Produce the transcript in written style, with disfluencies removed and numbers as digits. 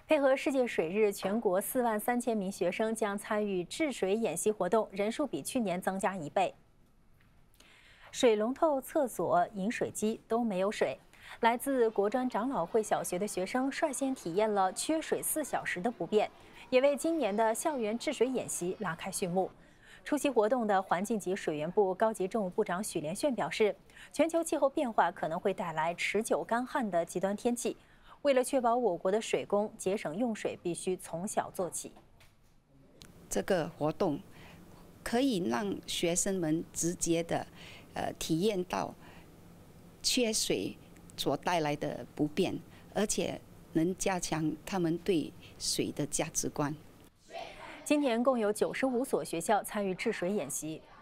配合世界水日，全国43000名学生将参与治水演习活动，人数比去年增加1倍。水龙头、厕所、饮水机都没有水。来自国专长老会小学的学生率先体验了缺水4小时的不便，也为今年的校园治水演习拉开序幕。出席活动的环境及水源部高级政务部长许连炫表示，全球气候变化可能会带来持久干旱的极端天气。为了确保我国的水工节省用水，必须从小做起。 这个活动可以让学生们直接的体验到缺水所带来的不便，而且能加强他们对水的价值观。 今年共有95所学校参与治水演习，